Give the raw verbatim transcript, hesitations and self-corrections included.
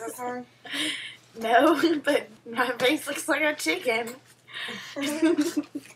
this one? No, but my face looks like a chicken.